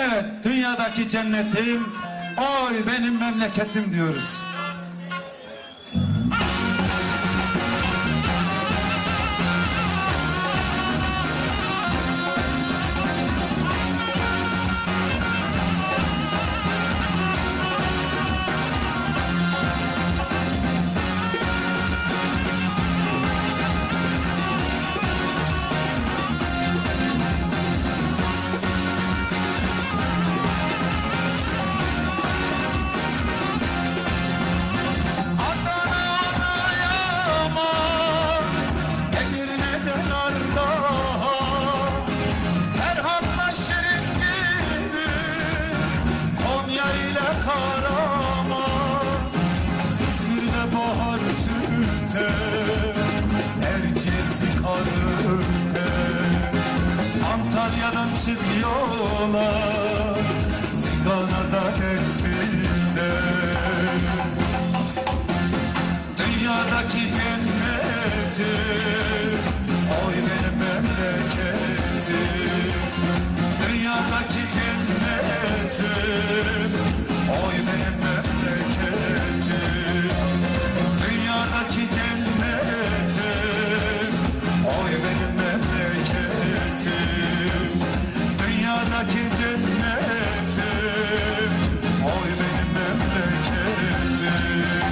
Evet, dünyadaki cennetim, oy benim memleketim diyoruz. Antalya'dan çık yola, Zigana'da Etmit'e. Dünyadaki cenneti, oy benim memleketim. Dünyadaki cenneti, oy benim memleketim. Dünyadaki cenneti, oy benim memleketim. Dünyadaki cennetim, oy benim memleketim.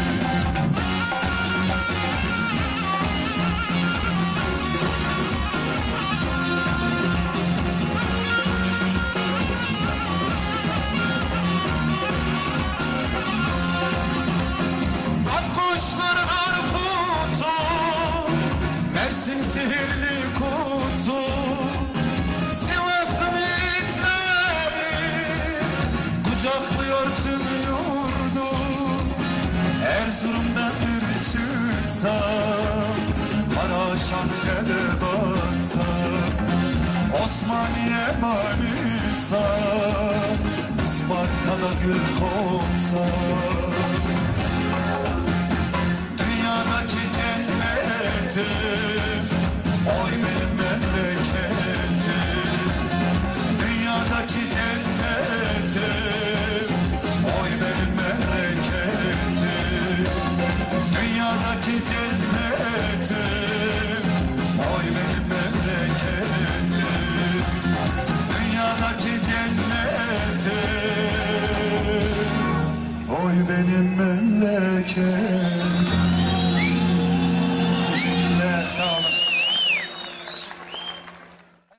Bak kuşların arputu, Mersin sihirli kutu, kucaklıyor tüm yurdu. Erzurum'dan bir çıksam, Maraş'a tele baksam, Osmaniye Manisa, Isparta'da gül koksam. Dünyadaki cennetim, oy benim memleketim. Dünyadaki cennetim, oy benim memleketim. Dünyadaki cennetim,